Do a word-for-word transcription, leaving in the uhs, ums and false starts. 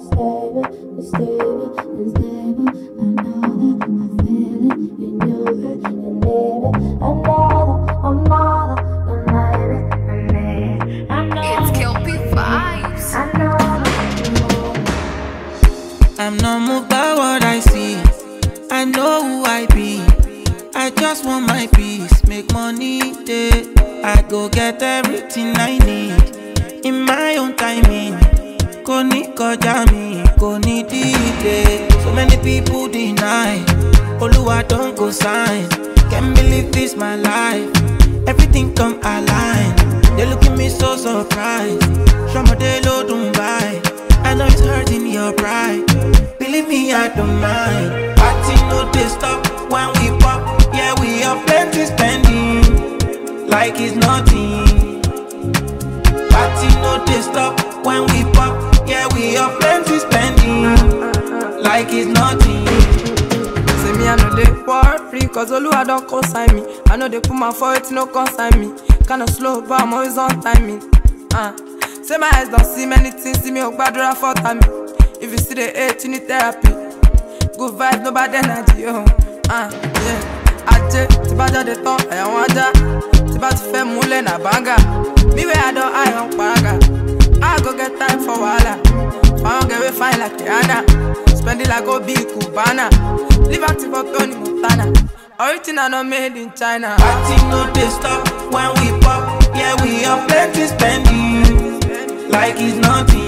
stable, it's stable, it's stable. I know that I feel it in your head, you need it. I know that, I know that you need it, I need it. I know it's Kelpie Vibes. I know that you know it. I'm not moved by what I see. I know who I be. I just want my peace, make money day. I go get everything I need in my own timing. Koni koja mi, koni delay. So many people deny. Oluwa don't go sign. Can't believe this my life. Everything come align. They look at me so surprised. Shamadelo don't buy. I know it's hurting your pride. Believe me, I don't mind. Party no they stop when we pop. Yeah, we have plenty spending like it's nothing. Party no they stop when we pop. Yeah, we have plenty spending like it's nothing. Say me I know they worry, cause Oluwa don't consign me. I know they put my foot, no consign me. Kinda slow, but I'm always on timing. Uh. Say my eyes don't see many things, see me up bad for time. If you see the hate, you need therapy. Good vibes, no bad energy, oh. Uh, yeah. Aje, ti ba jade ton, I want aja. Ti ba ti fe mule na banga. Me where I don't, I on paraga. I go get time for wala. If I don't get way fine like Rihanna. Spend it like Obi Cubana. Live active for Tony Montana. Original not made in China. Party no they stop when we pop. Yeah, we have plenty spending like it's nothing.